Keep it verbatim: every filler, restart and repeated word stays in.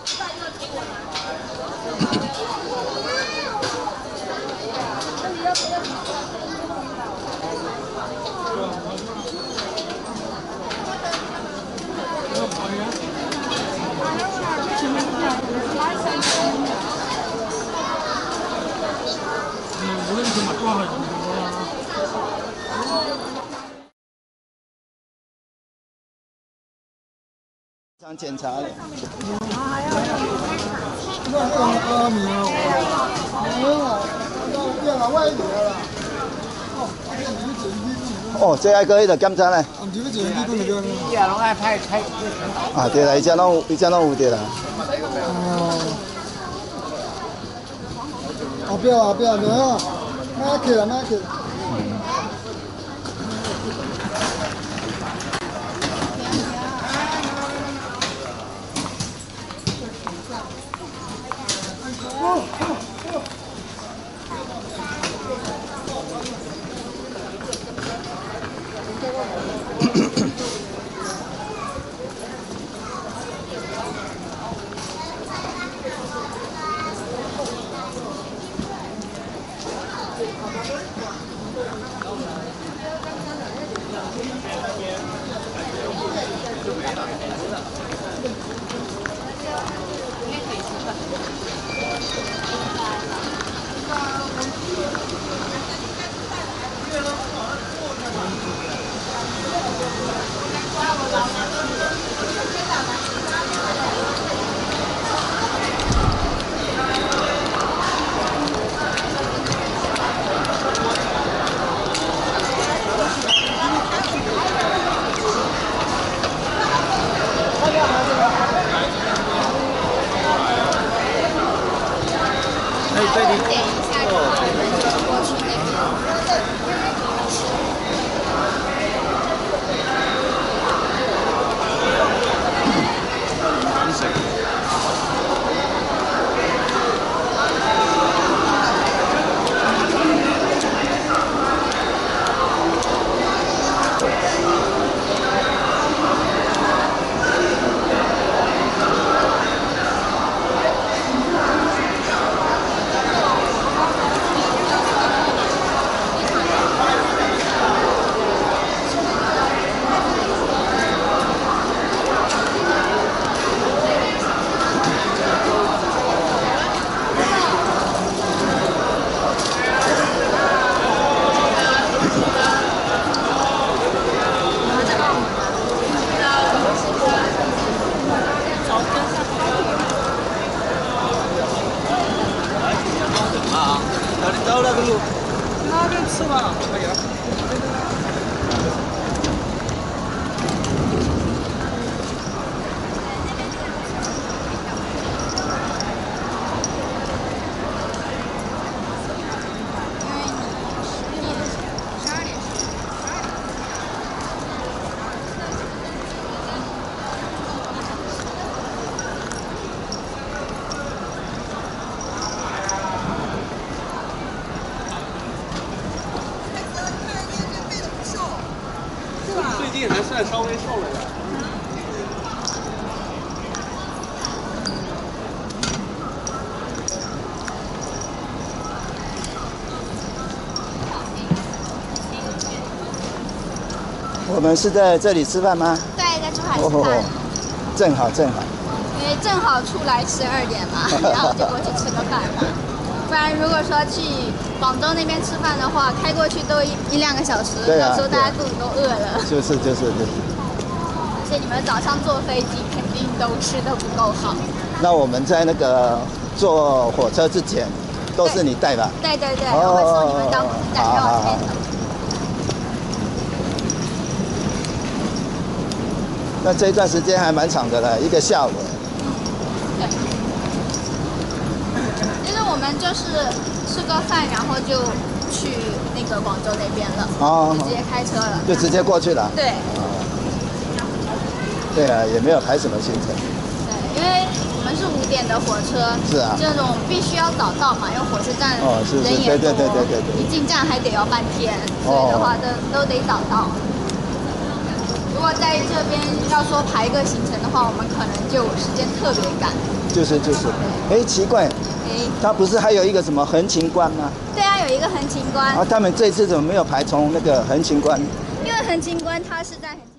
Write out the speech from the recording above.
想检查的。哦，这爱个迄个检查咧。啊，对啦，伊只拢有，伊只拢有对啦。哦。后壁后壁没有，买去了买去。 还算稍微瘦了点。 我们是在这里吃饭吗？ 对，在珠海吃饭。哦， 正好正好。 因为正好出来十二点嘛，然后就过去吃个饭。不然如果说去广州那边吃饭的话，开过去都一一两个小时， 对啊、 有时候大家肚子都饿了。 就是就是就是。 而且你们早上坐飞机肯定都吃得不够好。 那我们在那个坐火车之前，都是你带吧？ 对对对，我会送你们到站给我这边的。 那这一段时间还蛮长的了，一个下午。 对。其实我们就是吃个饭，然后就去那个广州那边了，哦，就直接开车了， 就直接过去了。 对。 对啊，也没有排什么行程。 对，因为我们是五点的火车， 是啊， 这种必须要早到嘛，因为火车站哦是是人也多， 对对对对对对， 一进站还得要半天，所以的话都都得早到。 如果在这边要说排个行程的话，我们可能就时间特别赶。 就是就是，哎，奇怪， 哎， 它不是还有一个什么横琴关吗？ 对啊，有一个横琴关。 啊，他们这次怎么没有排从那个横琴关？ 因为横琴关它是在很。